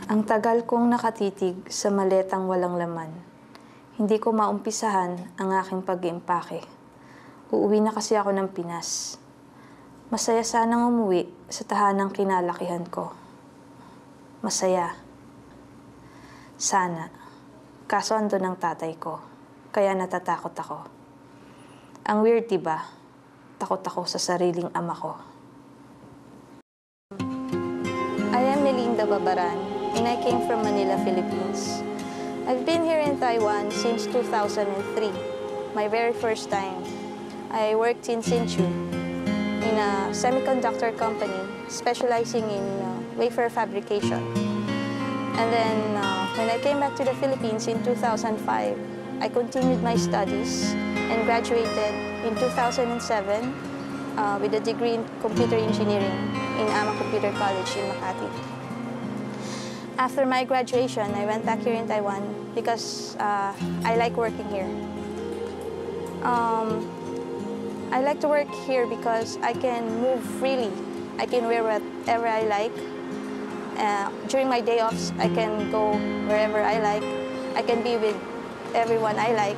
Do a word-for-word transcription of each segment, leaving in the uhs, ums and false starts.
Ang tagal kong nakatitig sa maletang walang laman. Hindi ko maumpisahan ang aking pag-iimpake. Uuwi na kasi ako ng Pinas. Masaya sanang umuwi sa tahanang kinalakihan ko. Masaya. Sana. Kaso andun ang tatay ko. Kaya natatakot ako. Ang weird, diba? Takot ako sa sariling ama ko. I am Melinda Babaran, and I came from Manila, Philippines. I've been here in Taiwan since two thousand three, my very first time. I worked in Hsinchu, in a semiconductor company specializing in uh, wafer fabrication. And then uh, when I came back to the Philippines in two thousand five, I continued my studies and graduated in two thousand seven uh, with a degree in computer engineering in Ama Computer College in Makati. After my graduation, I went back here in Taiwan because uh, I like working here. Um, I like to work here because I can move freely. I can wear whatever I like. Uh, during my day offs, I can go wherever I like. I can be with everyone I like.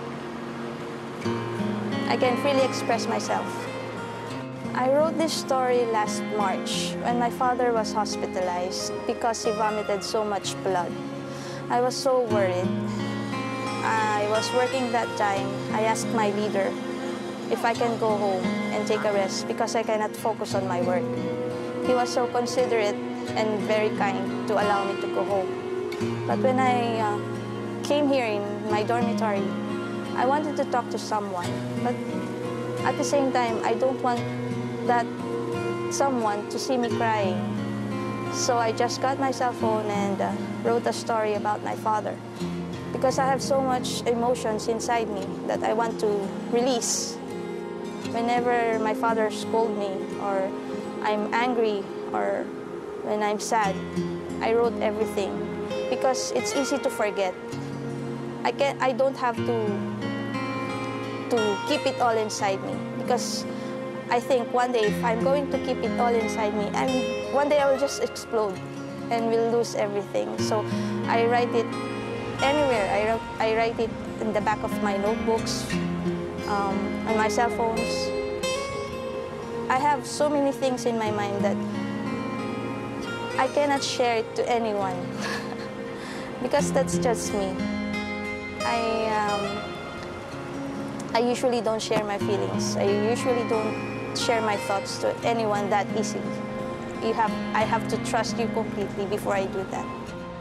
I can freely express myself. I wrote this story last March when my father was hospitalized because he vomited so much blood. I was so worried. I was working that time. I asked my leader if I can go home and take a rest because I cannot focus on my work. He was so considerate and very kind to allow me to go home. But when I uh, came here in my dormitory, I wanted to talk to someone, but at the same time, I don't want that someone to see me crying. So I just got my cell phone and uh, wrote a story about my father. Because I have so much emotions inside me that I want to release. Whenever my father scolds me, or I'm angry, or when I'm sad, I wrote everything. Because it's easy to forget. I, can, I don't have to, to keep it all inside me. Because I think one day, if I'm going to keep it all inside me, and one day I will just explode and will lose everything. So I write it anywhere. I, I write it in the back of my notebooks, um, on my cell phones. I have so many things in my mind that I cannot share it to anyone because that's just me. I, um, I usually don't share my feelings. I usually don't share my thoughts to anyone that easily. You have, I have to trust you completely before I do that.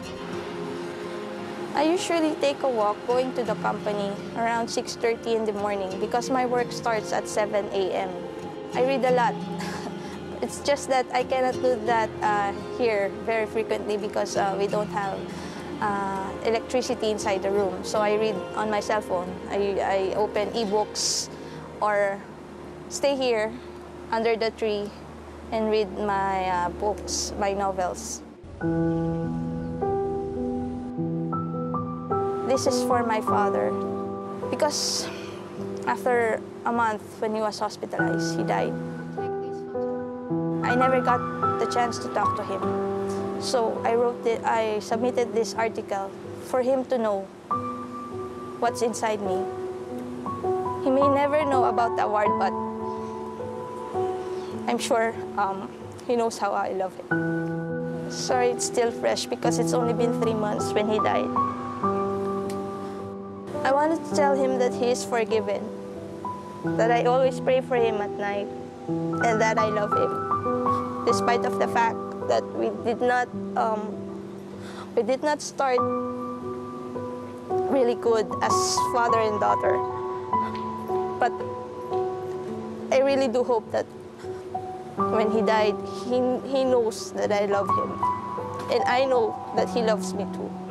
I usually take a walk going to the company around six thirty in the morning because my work starts at seven A M I read a lot. It's just that I cannot do that uh, here very frequently because uh, we don't have uh, electricity inside the room. So I read on my cell phone. I, I open e-books or stay here under the tree and read my uh, books, my novels. This is for my father because after a month when he was hospitalized, he died. I never got the chance to talk to him. So I wrote it, I submitted this article for him to know what's inside me. He may never know about the award, but I'm sure um, he knows how I love him. Sorry, it's still fresh because it's only been three months when he died. I wanted to tell him that he is forgiven, that I always pray for him at night, and that I love him, despite of the fact that we did not, um, we did not start really good as father and daughter. But I really do hope that when he died, he, he knows that I love him. And I know that he loves me too.